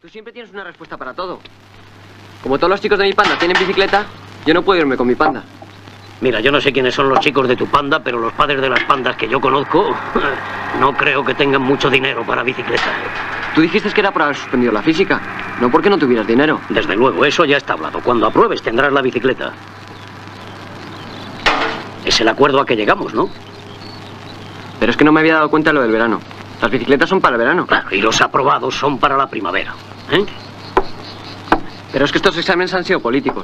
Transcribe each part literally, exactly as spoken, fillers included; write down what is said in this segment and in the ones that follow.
siempre tienes una respuesta para todo. Como todos los chicos de mi panda tienen bicicleta, yo no puedo irme con mi panda. Mira, yo no sé quiénes son los chicos de tu panda, pero los padres de las pandas que yo conozco no creo que tengan mucho dinero para bicicleta. Tú dijiste que era por haber suspendido la física, no porque no tuvieras dinero. Desde luego, eso ya está hablado. Cuando apruebes tendrás la bicicleta. Es el acuerdo a que llegamos, ¿no? Pero es que no me había dado cuenta de lo del verano. Las bicicletas son para el verano. Claro, y los aprobados son para la primavera, ¿eh? Pero es que estos exámenes han sido políticos.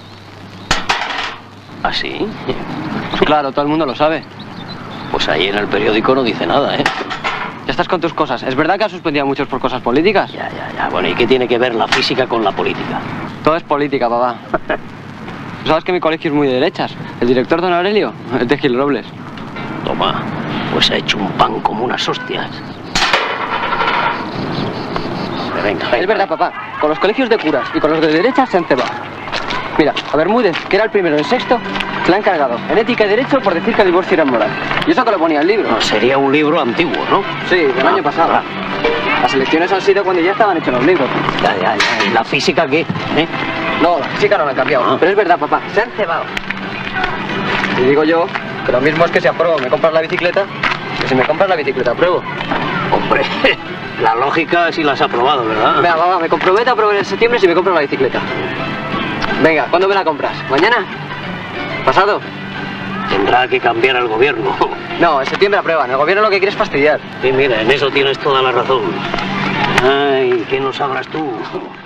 ¿Ah, sí? Pues claro, todo el mundo lo sabe. Pues ahí en el periódico no dice nada, ¿eh? Ya estás con tus cosas. ¿Es verdad que has suspendido a muchos por cosas políticas? Ya, ya, ya. Bueno, ¿y qué tiene que ver la física con la política? Todo es política, papá. ¿Tú sabes que mi colegio es muy de derechas? El director, don Aurelio, es de Gil Robles. Toma, pues ha hecho un pan como unas hostias. Venga, venga. Es verdad, papá. Con los colegios de curas y con los de derechas se han cebado. Mira, a Bermúdez, que era el primero en sexto, se le han cargado en ética y derecho por decir que el divorcio era inmoral. Y eso que lo ponía el libro. No, sería un libro antiguo, ¿no? Sí, del ah, año pasado. Ah. Las elecciones han sido cuando ya estaban hechos los libros. Ya, ya, ya. ¿Y la física qué? ¿Eh? No, la física no la han cambiado. Ah. Pero es verdad, papá, se han cebado. Y digo yo que lo mismo es que si apruebo me compras la bicicleta, que si me compras la bicicleta apruebo. Hombre, la lógica sí la has aprobado, ¿verdad? Venga, papá, me comprometo a aprobar en septiembre si me compras la bicicleta. Venga, ¿cuándo me la compras? ¿Mañana? ¿Pasado? Tendrá que cambiar el gobierno. No, en septiembre aprueban. El gobierno lo que quiere es fastidiar. Sí, mira, en eso tienes toda la razón. Ay, ¿qué no sabrás tú?